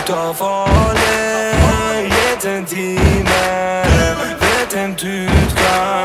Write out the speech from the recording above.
ut av farlig. Gitt en time, vet en du kan